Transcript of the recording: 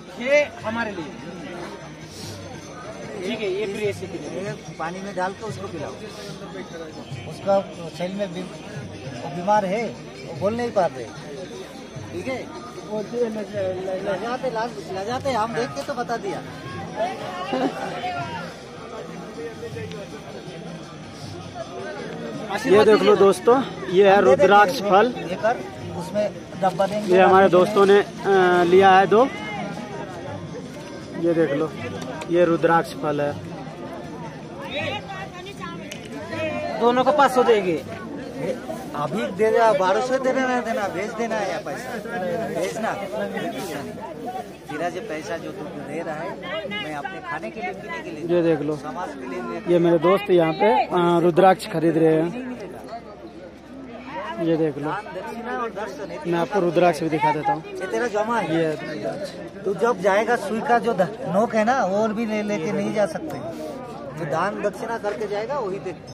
ये हमारे लिए ठीक है। ये फिर ऐसे पानी में डाल के उसको पिलाओ। उसका शरीर में वो बीमार है, वो बोल नहीं पा रहे, ठीक है। वो लजाते हम देख के तो बता दिया। ये देख लो दोस्तों, ये है रुद्राक्ष फल। उसमें डब्बा देंगे। ये हमारे दोस्तों ने लिया है 2। ये देख लो, ये रुद्राक्ष फल है। दोनों को 500 देंगे। अभी दे 1200 देना भेज देना है या पैसा भेजना। तेरा जो पैसा जो तू दे रहा है, मैं अपने खाने के लिए, पीने के लिए, ये देख लो, समाज के लिए। ये मेरे दोस्त यहाँ पे रुद्राक्ष खरीद रहे हैं। ये देख लो, मैं आपको रुद्राक्ष भी दिखा देता हूँ। ये तेरा जमा है। ये तू जब जाएगा, सुई का जो नोक है ना, वो भी लेके नहीं जा सकते। जो दान दक्षिणा करके जाएगा वही देख।